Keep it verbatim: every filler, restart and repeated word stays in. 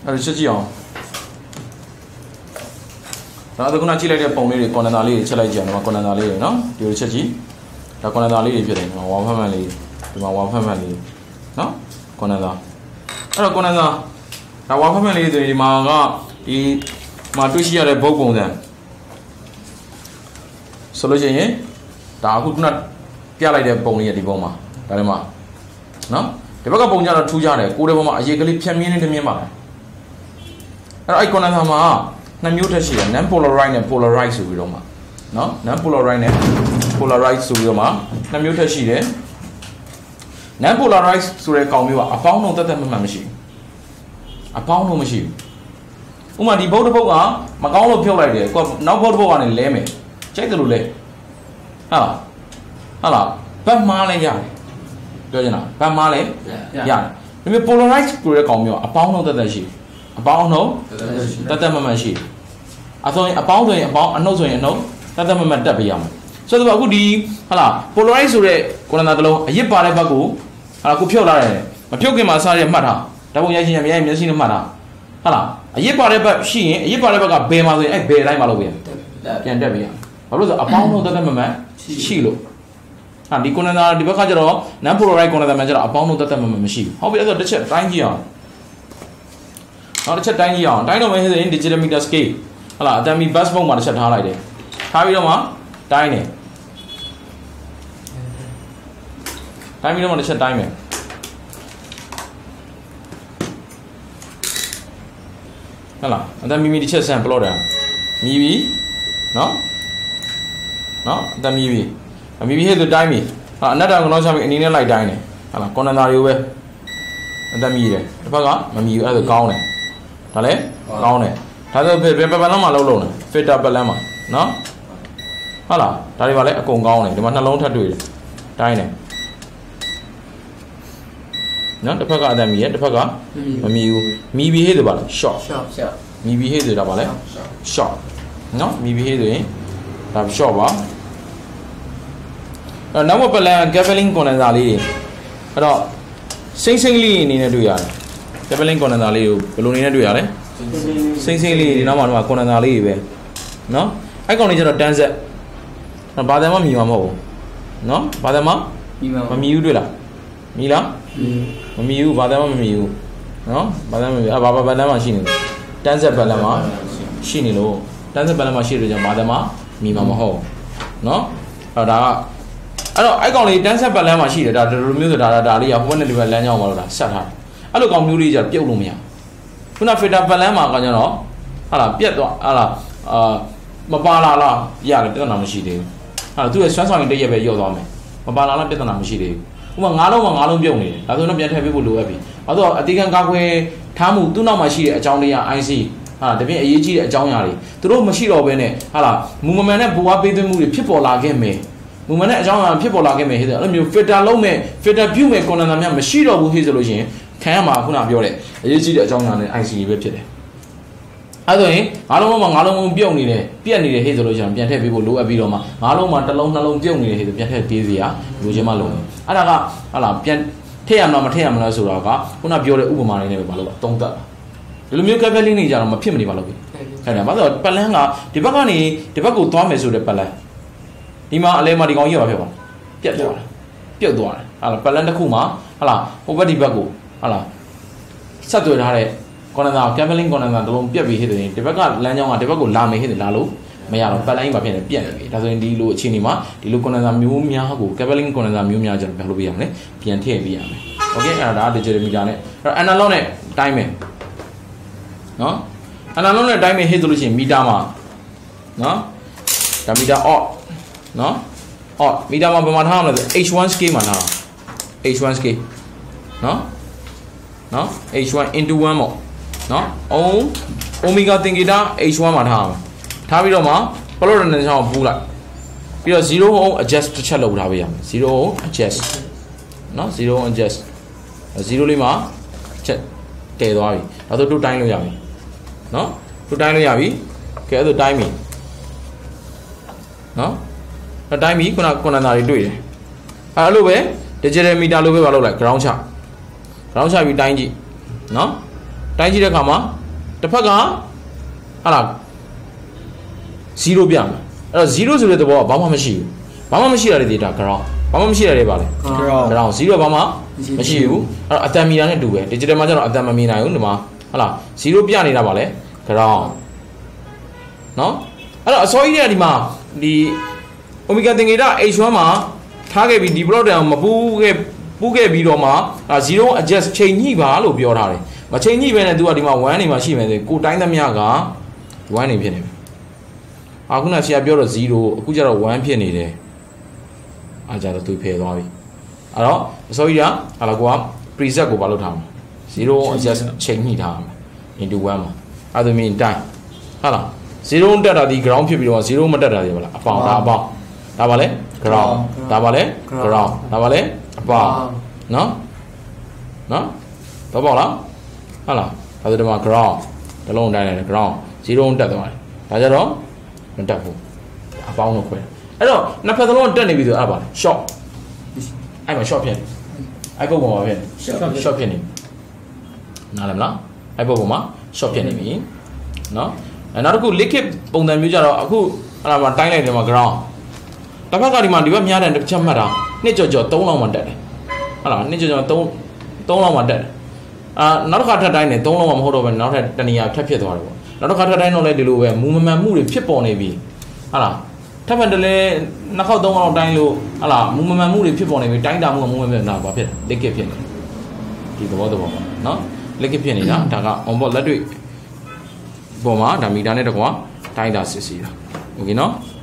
အဲ့ချက်ကြည့်အောင်ဒါတော့ခုနကြည့်လိုက်တဲ့ပုံလေးတွေကွန်နန်တာလေးတွေချက်လိုက်ကြအောင်ဒီမှာကွန်နန်တာလေးတွေနော်ဒီလိုချက်ကြည့်ဒါကွန်နန်တာလေးတွေဖြစ်တယ်ဒီမှာone fat manလေးဒီမှာone fat manလေးနော်ကွန်နန်တာအဲ့တော့ကွန်နန်တာဒါone fat manလေးဆိုရင်ဒီမှာကဒီမှာတွေ့ရှိရတဲ့ဘုတ်ပုံစံဆိုလို့ရှိရင်ဒါအခုခုနပြလိုက်တဲ့ပုံလေးရဒီပုံမှာဒါလည်းမှာနော်ဒီဘက်ကပုံကြတော့ထူးကြတယ်ကိုယ်တဲ့ပုံမှာအရေးကလေးဖြတ်မြင်းနေတမြင်းပါအဲ့တော့အဲ့ကွန်နန်တာမှာနှစ်မျိုးထက်ရှိတယ် non polarized နဲ့ polarized ဆိုပြီးတော့မှာနော် non polarized နဲ့ polarized ဆိုပြီးတော့မှာနှစ်မျိုးထက်ရှိတယ် non polarized ဆိုတဲ့ကောင်မျိုးကအပေါင်းလုံးတက်တက်မှတ်မှတ်မရှိဘူးအပေါင်းလုံးမရှိဘူးဥပမာဒီဘုတ်တစ်ဘုတ်ကမကောင်းလို့ဖြုတ်လိုက်တယ်ကိုကနောက်ဘုတ်တစ်ဘုတ်ကနေလဲမယ်ကြိုက်တယ်လို့လဲဟာဟာလားဘတ်မားလဲရတယ်ပြောချင်တာဘတ်မားလဲရတယ်ဒါပေမဲ့ polarized ဆိုတဲ့ကောင်မျိုးကအပေါင်းလုံးတက်တက်ရှိအပေါင်းလုံးတက်တက်မှတ်မှတ်ရှိအဆိုရင်အပေါင်းဆိုရင်အပေါင်းအနှုတ်ဆိုရင်အနှုတ်တက်တက်မှတ်မှတ်တက်ပေးရမယ်ဆိုတော့အခုဒီဟာလား polarized ဆိုတဲ့ကွန်နန်တာတစ်လုံးအရစ်ပါတဲ့ဘက်ကိုဟာလားကိုဖြုတ်လာတယ်မဖြုတ်ခင်မှာစားရမှတ်ထားဓာတ်ပုံရိုက်ချင်းရမရိုက်မျက်စိနဲ့မှတ်ထားဟာလားအရစ်ပါတဲ့ဘက်ရှိရင်အရစ်ပါတဲ့ဘက်ကဘယ်မှာဆိုရင်အဲ့ဘယ်တိုင်းမှာလုပ်ပြန်ပြန်တက်ပေးရဘာလို့ဆိုအပေါင်းလုံးတက်တက်မှတ်မှတ်ရှိလို့ဟာဒီကွန်နန်တာဒီဘက်ကကျတော့ non polarized ကွန်နန်တာမှာကျတော့အပေါင်းလုံးတက်တက်မှတ်မှတ်မရှိဘူးဟုတ်ပြီအဲ့တော့တစ်ချက်တိုင်းကြည့်အောင်နောက်တစ်ချက်တိုင်းကြည့်အောင်တိုင်းတော့မယ်ဆိုရင် digital meter scale ဟလာအတမီ bus ပုံမှာတစ်ချက်ထားလိုက်တယ်ထားပြီးတော့မှတိုင်းတယ်တိုင်းပြီးတော့မှတစ်ချက်တိုင်းမယ်ဟလာအတမီမီတစ်ချက်ဆန် plot တယ်မီပြီနော်နော်အတမီပြီမီပြီဟဲ့ဆိုတိုင်းပြီဟာအနက်တောင်ကတော့ချပြီးအနေနဲ့လိုက်တိုင်းတယ်ဟလာကွန်နန်တာတွေကိုပဲအတမီတယ်တစ်ဖက်ကမမီဘူးအဲ့ဒါကောင်းတယ်ဒါလည်းကောင်းတယ်ဒါဆိုဘယ်ဘယ်ဘက်လမ်းမှာလုံးလုံးလဲ filter ဘက်လမ်းမှာနော်ဟုတ်လားဒါတွေပါလဲအကုန်ကောင်းတယ်ဒီမှာနှလုံးထပ်တွေ့တယ်တိုင်းတယ်နော်တစ်ဖက်ကအတန်မီရဲ့တစ်ဖက်ကမမီဘူးမီဘီဟေးဆိုပါလား short short မီဘီဟေးဆိုတာပါလဲ short နော်မီဘီဟေးဆိုရင်ဒါ short ပါအဲ့နောက်ဘက်လမ်း cabling condenser လေးတွေအဲ့တော့စိမ့်စိမ့်လေးအနေနဲ့တွေ့ရတယ် cabling condenser လေးကိုဘယ်လိုအနေနဲ့တွေ့ရလဲစိမ့်စိမ့်လေးဒီနောက်မှာတော့ condenser လေးတွေပဲနော်အဲ့ကောင်လေးကျတော့တန်းဆက်ဘာသာမှမြည်မှာမဟုတ်ဘူးနော်ဘာသာမှမမြည်ဘူးတွေ့လားမြည်လားမမြည်ဘူးဘာသာမှမမြည်ဘူးနော်ဘာသာမှမမြည်အဲ့ဘာဘာဘက်လမ်းမှာရှိနေတယ်တန်းဆက်ဘက်လမ်းမှာရှိနေလို့တန်းဆက်ဘက်လမ်းမှာရှိတယ်ကြောင့်ဘာသာမှမြည်မှာမဟုတ်နော်အဲ့ဒါကအဲ့တော့အဲ့ကောင်လေးတန်းဆက်ဘက်လမ်းမှာရှိတယ်ဒါဒီလိုမျိုးဆိုတာဒါလေးကဟိုဘက်နဲ့ဒီဘက်လမ်းကြောင်းမှာလို့ဒါဆက်ထားတယ်အဲ့လိုကောင်မျိုးလေးကျပြုတ်လို့မရခုန filter ဘက်လမ်းမှာကကျတော့ဟာလာပြက်သွားဟာလာအာမပါလာလားရတယ်ပြဿနာမရှိသေးဘူးဟာသူ့ရဲ့စွမ်းဆောင်ရင်တရက်ပဲရော့သွားမယ်မပါလာလားပြဿနာမရှိသေးဘူးဥပမာငါးလုံးမှာငါးလုံးပြုတ်နေတယ်ဒါဆိုတော့ပြန်ထည့်ပေးဖို့လိုအပ်ပြီဘာလို့အတိကံကာကွယ်ထားမှုသူ့နောက်မှာရှိတဲ့အကြောင်းတရား I C ဟာတပြင်းအရေးကြီးတဲ့အကြောင်းအရာတွေသူတို့မရှိတော့ဘဲနဲ့ဟာလာမူမမှန်တဲ့ဘဝပေးသွင်းမှုတွေဖြစ်ပေါ်လာခဲ့မယ်မူမမှန်တဲ့အကြောင်းအရာဖြစ်ပေါ်လာခဲ့မယ်ဟဲ့အဲ့လိုမျိုး filter လုံးမဲ့ filter ပြုတ်မဲ့ condenser များမရှိတော့ဘူးဟဲ့ဆိုလို့ရှိရင်ခံရမှာခုနပြောတဲ့အရေးကြီးတဲ့အကြောင်းအရာနဲ့ I C ပဲဖြစ်တယ်အဲ့ဆိုရင်ငါးလုံးမှာငါးလုံးပြုတ်နေတယ်ပြက်နေတယ်ဟဲ့ဆိုလို့ရှိရင်ပြန်ထည့်ပေးဖို့လိုအပ်ပြီးတော့မှငါးလုံးမှာတစ်လုံးနှလုံးပြုတ်နေတယ်ဟဲ့ဆိုပြန်ထည့်ပေးစရာလိုချင်မှလိုတယ်အဲ့ဒါကဟာလာပြန်ထည့်ရမလားမထည့်ရမလားဆိုတော့ကခုနပြောတဲ့ဥပမာလေးနဲ့ပဲမလုပ်တော့သုံးသပ်ဒီလိုမျိုး cabling နေကြတော့မဖြစ်မနေပါလို့ပြီအဲ့ဒါဘာလို့ပတ်လန်းကဒီဘက်ကနေဒီဘက်ကိုသွားမယ်ဆိုတဲ့ပတ်လန်းဒီမှာအလဲမှာဒီကောင်ကြီးပါဖြစ်ပါပြက်သွားတယ်ပြုတ်သွားတယ်ဟာလာပတ်လန်းတစ်ခုမှာဟာလာဟိုဘက်ဒီဘက်ကိုဟာလာဆက်သွယ်ထားတဲ့condenser cabling condenser တလုံးပြက်ပြီးဟဲ့ဆိုရင်ဒီဘက်ကလမ်းကြောင်းကဒီဘက်ကိုလာမယ်ဟဲ့တယ်လာလို့မရတော့ပတ်လိုင်းမှာဖြစ်နေပြက်နေပြီဒါဆိုရင်ဒီလိုအခြေအနေမှာဒီလို condenser မျိုးများကို cabling condenser မျိုးများကျွန်တော်ဘယ်လိုပြရမလဲပြန်ထည့်ပြရမယ်โอเคအဲ့ဒါ digital meter နဲ့အဲ့ analog နဲ့တိုင်းမယ်နော် analog နဲ့တိုင်းမယ်ဟဲ့ဆိုလို့ရှိရင် meter မှာနော်ဒါ meter odd နော် odd meter မှာဘယ်မှာထားရမလဲဆို H one scale မှာထား H one scale နော်နော် H one into one ပေါ့နော် omega theta H one မှာထားအောင်ထားပြီးတော့မှ plot နဲ့ချောင်းပူးလိုက်ပြီးတော့zero ohm adjust တစ်ချက်လုပ်ထားပေးရမယ်zero ohm adjust နော်zero ohm adjust zero လေးမှာချက်တည်သွားပြီဒါဆိုတူတိုင်းလို့ရပြီနော်တူတိုင်းလို့ရပြီကဲအဲ့ဒါတိုင်းပြီနော်အဲ့တိုင်းပြီခုနကွန်နန်တာတွေတွေ့တယ်အဲ့လိုပဲ digital meter လိုပဲမလုပ်လိုက် ground ချ ground ချပြီးတိုင်းကြည့်နော်တိုင်းကြည့်တဲ့အခါမှာတစ်ဖက်ကဟာလားzero ပြမယ်အဲ့တော့zeroဆိုတဲ့သဘောကဘာမှမရှိဘူးဘာမှမရှိရတဲ့ data ground ဘာမှမရှိရတဲ့ပါလေ ground zero ဘာမှမရှိဘူးအဲ့တော့အတန်မီတာနဲ့တူပဲ digital မှာကျတော့အတန်မမီနိုင်ဘူးဒီမှာဟုတ်လားzero ပြနေတာပါလေ ground နော်အဲ့တော့အစောကြီးတွေကဒီမှာဒီ omega သင်္ကေတ h one မှာထားခဲ့ပြီးဒီ plot တောင်မပူးခဲ့ပူးခဲ့ပြီးတော့မှzero adjust ချိန်ညှိပါလို့ပြောထားတယ်မချိန်ညှိပဲနဲ့ तू ကဒီမှာoneနေမှာရှိမယ်ဆိုကိုတိုင်းသမျှကoneနေဖြစ်နေပြီအခုနဆရာပြောတော့zeroအခုကျတော့oneဖြစ်နေတယ်အားကြတော့သူဖယ်သွားပြီအဲ့တော့အစောကြီးကဟာလာကိုက preset ကိုဘာလုပ်ထားမှာzero adjust ချိန်ညှိထားမှာ into one မှာအဲ့ဒါမြင်တိုင်းဟုတ်လားzero တက်တာဒီ ground ဖြစ်ပြီးတော့zero မတက်တာတွေပါလားအပေါင်းဒါအပေါင်းဒါပါလေ ground ဒါပါလေ ground ဒါပါလေအပေါင်းနော်နော်တော့ပေါ့လားဟုတ်လားဒါဆိုဒီမှာ ground တလုံးတိုင်းတယ် ground zero တက်သွားတယ်ဒါကြတော့မတက်ဘူးအပေါင်းလို့ခွဲအဲ့တော့နှစ်ဖက်သလုံးတက်နေပြီဆိုအဲ့ပါလေ short အဲ့မှာ short ဖြစ်အဲ့ပုံပေါ်မှာဖြစ် short ဖြစ်နေနားလည်မလားအဲ့ပုံပေါ်မှာ short ဖြစ်နေပြီနော်အဲ့နောက်တစ်ခု liquid ပုံစံမျိုးကြတော့အခုအဲ့ဒါမှတိုင်းလိုက်တယ်မှာ ground တစ်ဖက်ကဒီမှာဒီဘက်များတယ်တစ်ချက်မှတ်တာနှစ်ကြော်ကြော်သုံးလောက်မှတက်တယ်ဟုတ်လားနှစ်ကြော်ကြော်သုံးသုံးလောက်မှတက်တယ်အာနောက်တစ်ခါထပ်တိုင်းတယ်သုံးလောက်မှမဟုတ်တော့ဘဲနောက်ထပ်တနေရာထပ်ဖြစ်သွားတယ်ပေါ့နောက်တစ်ခါထပ်တိုင်းတော့လည်းဒီလိုပဲမူမမှန်မှုတွေဖြစ်ပေါ်နေပြီဟုတ်လားထပ်မှန်တယ်လေနှစ်ခေါက်သုံးခေါက်တိုင်းလို့ဟုတ်လားမူမမှန်မှုတွေဖြစ်ပေါ်နေပြီတိုင်းတာမှုကမူမမှန်တာဘာဖြစ်လဲ liquid ဖြစ်နေဒီသဘောသဘောပေါ့နော် liquid ဖြစ်နေတာဒါက on board လက်တွေ့ပေါ်မှာဒါမီတာနဲ့တကွာတိုင်းတာစစ်စီတာโอเคနော်